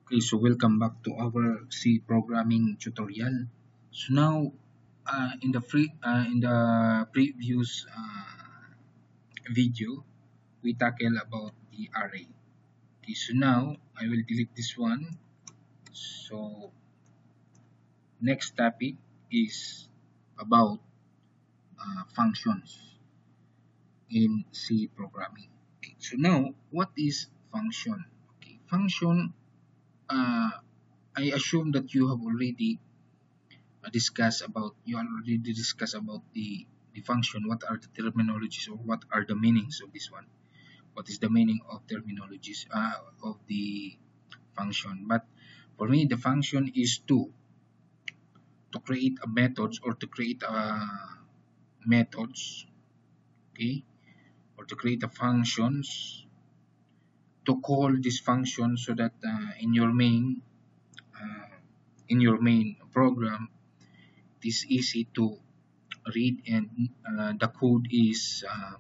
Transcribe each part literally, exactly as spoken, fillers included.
Okay, so welcome back to our C programming tutorial. So now, uh, in the free uh, in the previous uh, video, we tackle about the array. Okay, so now I will delete this one. So next topic is about uh, functions in C programming. Okay, so now what is function? Okay, function. Uh, I assume that you have already uh, discuss about you already discuss about the the function. What are the terminologies, or what are the meanings of this one? What is the meaning of terminologies uh, of the function? But for me, the function is to to create a methods, or to create a methods, okay, or to create a functions, to call this function, so that uh, in your main uh, in your main program, it is easy to read, and uh, the code is uh,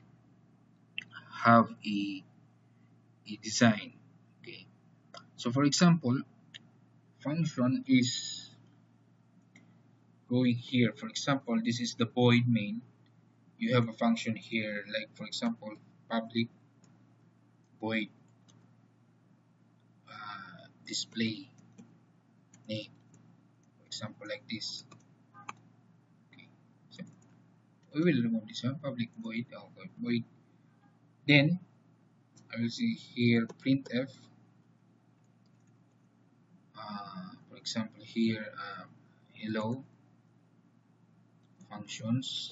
have a, a design. Okay, so for example, function is going here. For example, this is the void main. You have a function here, like for example, public void uh, display name, for example, like this. Okay, so we will remove this one, public void. Okay, void. Then I will see here printf. Uh, for example, here uh, hello functions.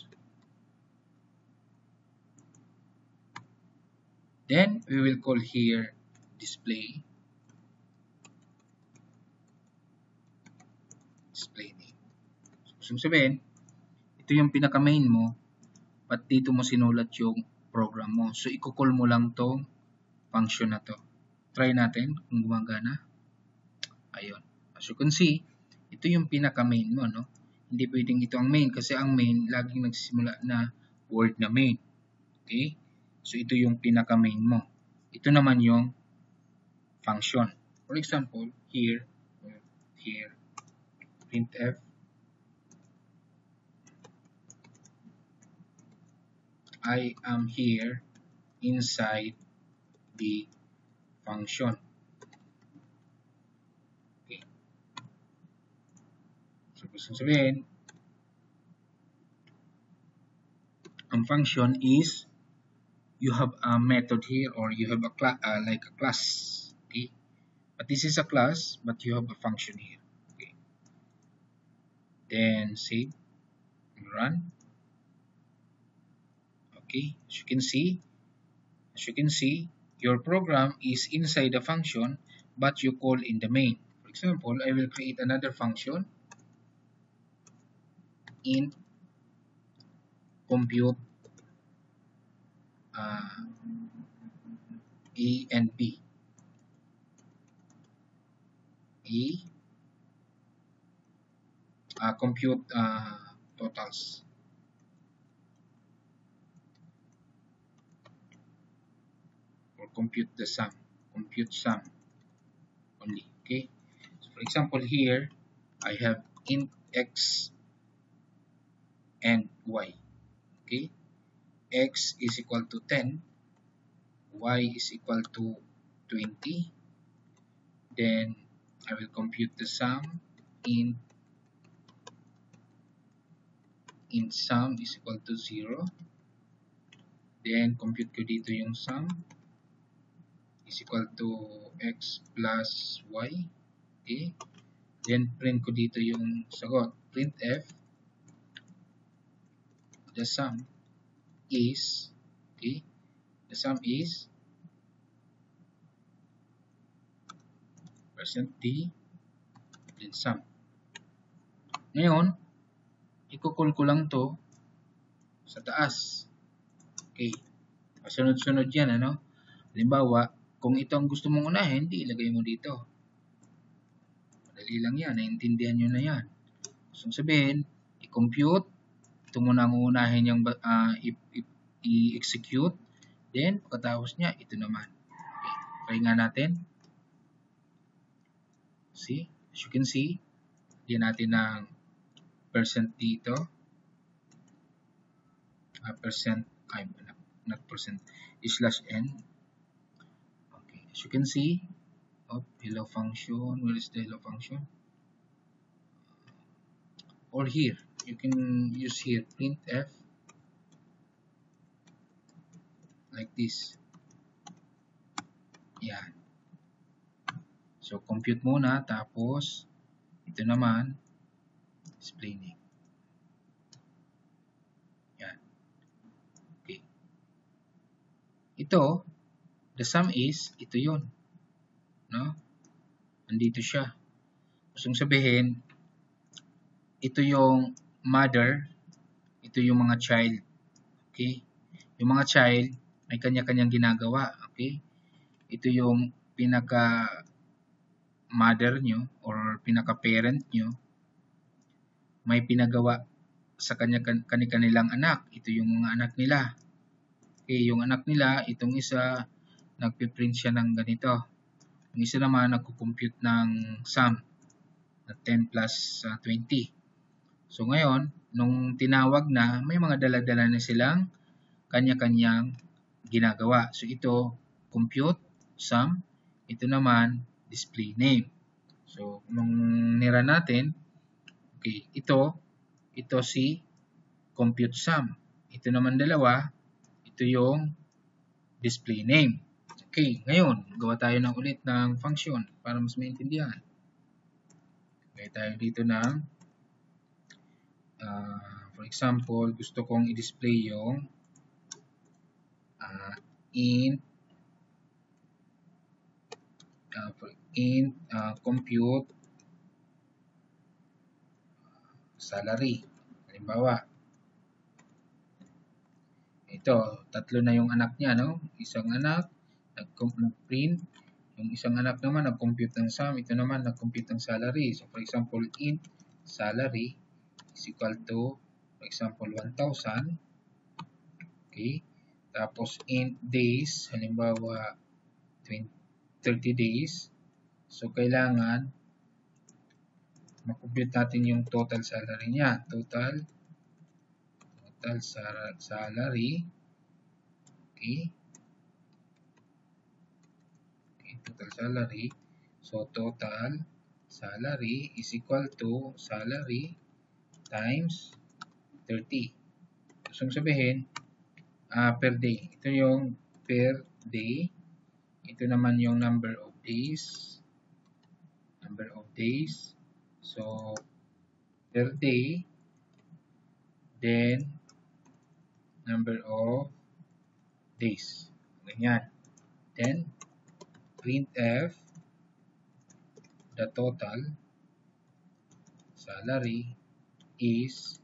Then we will call here display display name. So, so sabihin, ito yung pinaka main mo, but dito mo sinulat yung program mo. So i-call mo lang tong function na to. Try natin kung gumagana. Ayun. As you can see, ito yung pinaka main mo, no? Hindi pwedeng ito ang main, kasi ang main laging nagsisimula na word na main. Okay? So ito yung pinaka main mo. Ito naman yung function. For example, here, here, printf, I am here inside the function. Okay. So, gusto sabihin, ang function is you have a method here, or you have a class, uh, like a class. Okay. But this is a class, but you have a function here. Okay. Then save and run. Okay. As you can see, as you can see, your program is inside the function, but you call in the main. For example, I will create another function in compute uh, A and B. A uh, compute uh, totals. Or compute the sum. Compute sum only. Okay. So for example, here I have int x and y. Okay. X is equal to ten, y is equal to twenty. Then I will compute the sum in in sum is equal to zero. Then compute ko dito yung sum is equal to x plus y. Okay. Then print ko dito yung sagot. Printf, the sum is, okay, the sum is percent d, then sum. Ngayon, i-call ko lang to sa taas. Okay. Sunod-sunod yan, ano? Halimbawa, kung ito ang gusto mong unahin, di ilagay mo dito. Madali lang yan. Naintindihan nyo na yan. So, sabihin, i-compute. Ito muna ang uunahin yung uh, i-execute. Then, pagkatapos niya, ito naman. Okay. Try nga natin. See? As you can see, diyan natin ng percent dito. Uh, percent, ay, not percent, slash n. Okay, as you can see, oh, hello function, where is the hello function? Or here, you can use here printf like this. Yan. So, compute muna, tapos, ito naman, display name. Yan. Okay. Ito, the sum is, ito yun. No? Nandito siya. Gusto sabihin, ito yung mother, ito yung mga child. Okay? Yung mga child, may kanya-kanyang ginagawa. Okay? Ito yung pinaka mother nyo or pinaka parent nyo, may pinagawa sa kanya kanilang anak. Ito yung mga anak nila. Okay, yung anak nila, itong isa, nagpiprint siya ng ganito. Yung isa naman, nagko-compute ng sum na ten plus twenty. So ngayon, nung tinawag na, may mga dala-dala na silang kanya-kanyang ginagawa. So ito, compute, sum. Ito naman, display name. So, nung nira natin, okay, ito, ito si compute sum. Ito naman dalawa, ito yung display name. Okay, ngayon, gawa tayo ng ulit ng function para mas maintindihan. Gaya tayo dito ng, uh, for example, gusto kong i-display yung uh, int Uh, int uh, compute salary. Halimbawa, ito, tatlo na yung anak niya, no? Isang anak, nag-print. Yung isang anak naman, nag-compute ng sum. Ito naman, nag-compute ng salary. So, for example, int salary is equal to, for example, one thousand. Okay. Tapos, int days, halimbawa, thirty days. So, kailangan makompute natin yung total salary niya. Total total salary. Okay. Okay, total salary. So, total salary is equal to salary times thirty. So, sabihin, uh, per day. Ito yung per day. Ito naman yung number of days. Number of days. So, per day. Then, number of days. Ganyan. Then, printf the total salary is,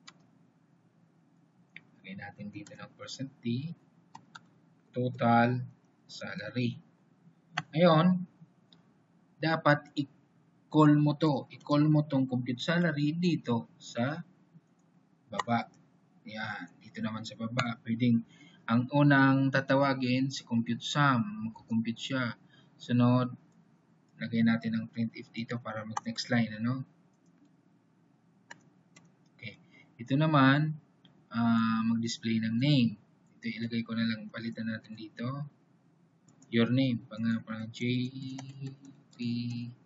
lagay natin dito ng percent D, total salary. Ngayon, dapat i-call mo to. I-call mo tong compute salary dito sa baba. Yan. Dito naman sa baba. Pwedeng, ang unang tatawagin, si compute sum. Magkukompute siya. Sunod, lagay natin ang printf dito para mag next line. Ano? Okay. Ito naman, uh, mag-display ng name. Ito ilagay ko na lang, palitan natin dito. Your name, pang, pang Jaypee.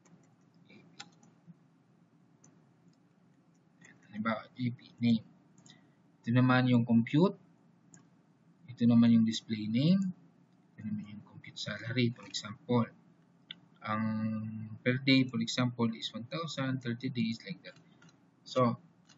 Halimbawa, Jaypee, name. Ito naman yung compute. Ito naman yung display name. Ito naman yung compute salary, for example. Ang per day, for example, is one thousand, thirty days, like that. So,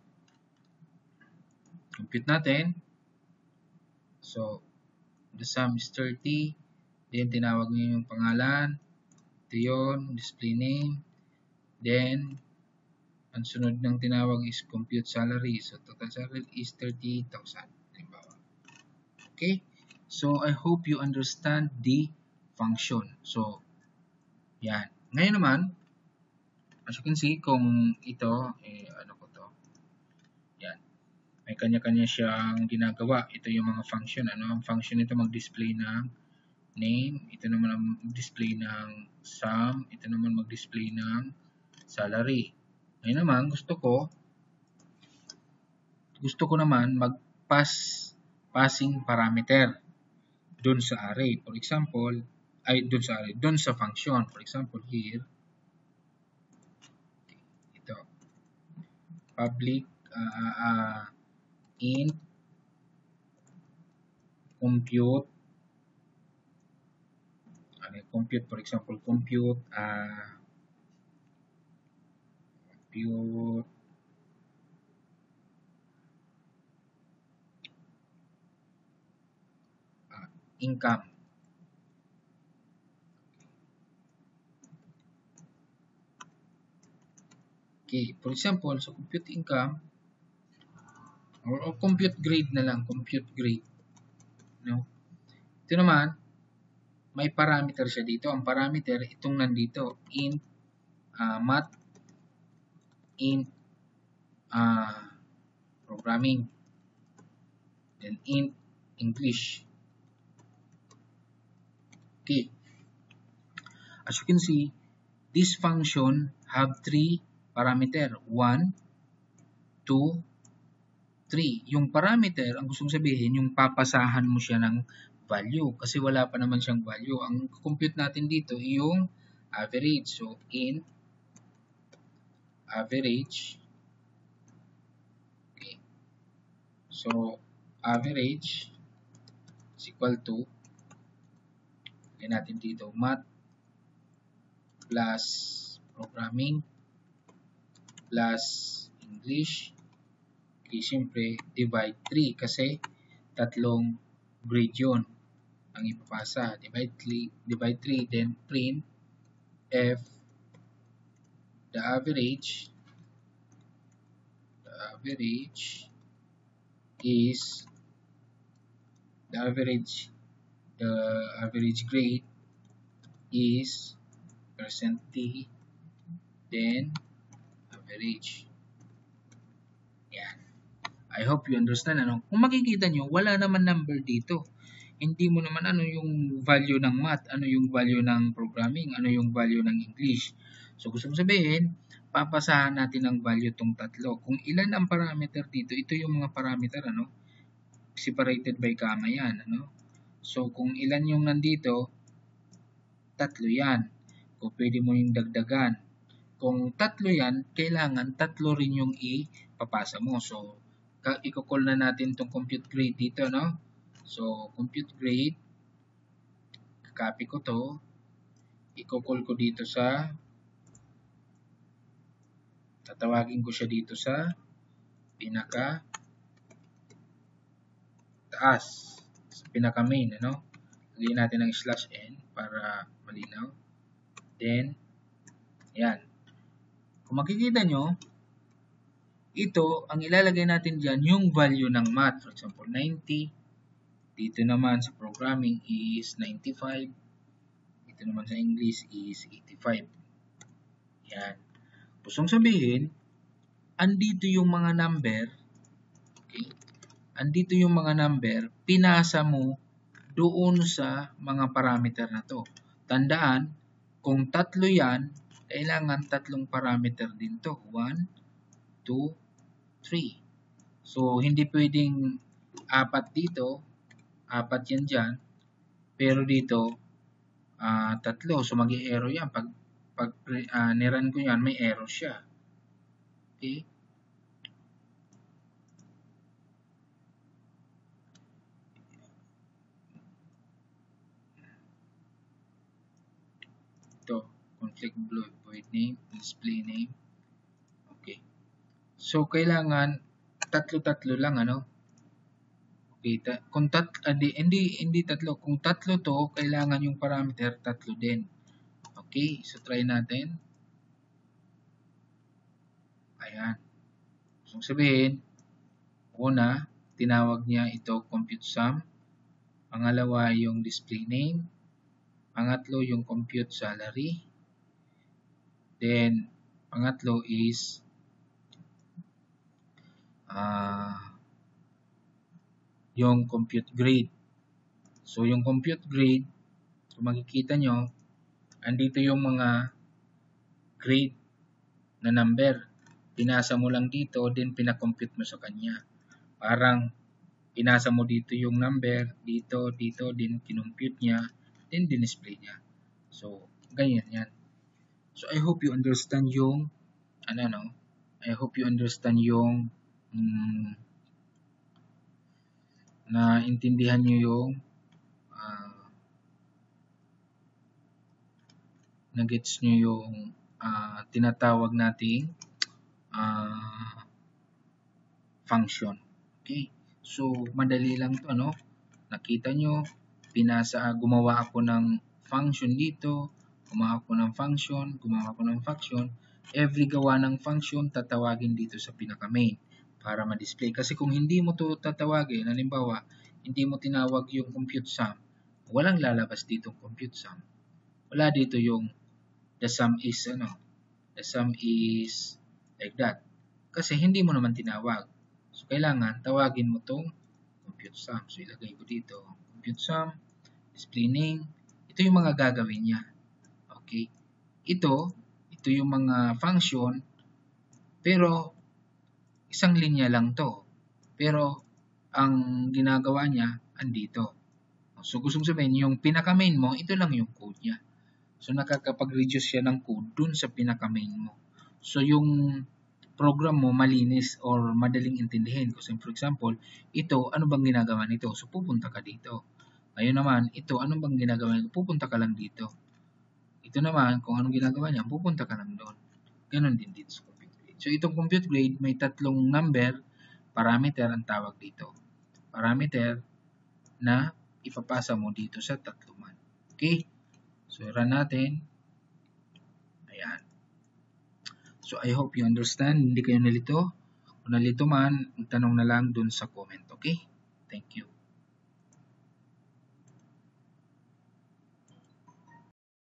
compute natin. So, the sum is thirty. Then, tinawag nyo yung pangalan. Ito yun, display name. Then, ang sunod ng tinawag is compute salary. So, total salary is thirty thousand. Okay? So, I hope you understand the function. So, yan. Ngayon naman, as you can see, kung ito, eh, ano ko to? Yan. May kanya-kanya siyang ginagawa. Ito yung mga function. Ano? Ang function nito mag-display ng name, ito naman ang mag-display ng sum, ito naman mag-display ng salary. Ngayon naman, gusto ko, gusto ko naman mag-pass, passing parameter dun sa array. For example, ay dun sa array, dun sa function. For example, here, ito, public uh, uh, int compute, ano, compute, for example, compute, uh, compute, uh, income. Okay, for example, so compute income, or, or compute grade na lang, compute grade. No? Ito naman, may parameter siya dito. Ang parameter, itong nandito, int uh, math, int uh, programming, then int English. Okay. As you can see, this function have three parameter. one, two, three. Yung parameter, ang gustong sabihin, yung papasahan mo siya ng value. Kasi wala pa naman siyang value. Ang compute natin dito, yung average. So, int average. Okay. So, average is equal to, lagyan natin dito, math plus programming plus English. Okay, siyempre, divide three kasi tatlong grade yun ang ipapasa. Divide three, divide three, then print f the average, the average is, the average, the average grade is percent T, then average. Yan. I hope you understand. Ano? Kung makikita nyo, wala naman number dito. Hindi mo naman ano yung value ng math, ano yung value ng programming, ano yung value ng English. So, gusto mong sabihin, papasahan natin ang value itong tatlo. Kung ilan ang parameter dito, ito yung mga parameter, ano? Separated by comma yan, ano? So, kung ilan yung nandito, tatlo yan. Kung pwede mo yung dagdagan. Kung tatlo yan, kailangan tatlo rin yung ipapasa mo. So, i-call na natin itong compute grade dito, no? So, compute grade, copy ko to, i-call ko dito sa, tatawagin ko siya dito sa pinaka taas, sa pinaka main, ano? Lagyan natin ng slash n para malinaw. Then, yan. Kung makikita nyo, ito, ang ilalagay natin dyan, yung value ng math. For example, ninety. Dito naman sa programming is ninety-five. Dito naman sa English is eighty-five. Yan. Gustong sabihin, andito yung mga number. Okay? Andito yung mga number, pinasa mo doon sa mga parameter na to. Tandaan, kung tatlo yan, kailangan tatlong parameter din to. one, two, three. So, hindi pwedeng apat dito, apat yan dyan, pero dito, uh, tatlo. So, mag-i-error yan. Pag, pag uh, niran ko yan, may error siya. Okay? Ito, conflict void name, display name. Okay. So, kailangan tatlo-tatlo lang, ano? Okay, ta kung tat hindi, hindi hindi tatlo, kung tatlo to, kailangan yung parameter tatlo din. Okay, so try natin. Ayan. So, sabihin, una, tinawag niya ito compute sum. Pangalawa, yung display name. Pangatlo, yung compute salary. Then, pangatlo is ah uh, yung compute grade. So, yung compute grade, So makikita nyo, andito yung mga grade na number. Pinasa mo lang dito, then pinakompute mo sa kanya. Parang pinasa mo dito yung number, dito, dito, then kinompute niya, then dinisplay niya. So, ganyan yan. So, I hope you understand yung, ano no, I hope you understand yung, mm, na intindihan nyo yung, uh, na-gets nyo yung uh, tinatawag nating uh, function. Okay? So, madali lang to, ano? Nakita nyo, pinasa, gumawa ako ng function dito, gumawa ako ng function, gumawa ako ng function. Every gawa ng function, tatawagin dito sa pinaka-main para ma-display. Kasi kung hindi mo to tatawagin, halimbawa, hindi mo tinawag yung compute sum, walang lalabas dito compute sum. Wala dito yung the sum is, ano, the sum is like that. Kasi hindi mo naman tinawag. So, kailangan tawagin mo tong compute sum. So, ilagay ko dito, compute sum, display name. Ito yung mga gagawin niya. Okay. Ito, ito yung mga function, pero isang linya lang to. Pero, ang ginagawa niya, andito. So, gusto sabihin, yung pinaka-main mo, ito lang yung code niya. So, nakakapag-reduce siya ng code dun sa pinaka-main mo. So, yung program mo malinis or madaling intindihin. Kasi for example, ito, ano bang ginagawa nito? So, pupunta ka dito. Ayun naman, ito, ano bang ginagawa nito? Pupunta ka lang dito. Ito naman, kung anong ginagawa niya, pupunta ka lang doon. Ganon din dito sa compute grade. So, itong compute grade, may tatlong number, parameter ang tawag dito. Parameter na ipapasa mo dito sa tatluman. Okay? So, run natin. Ayan. So, I hope you understand. Hindi kayo nalito. Kung nalito man, magtanong na lang dun sa comment. Okay? Thank you.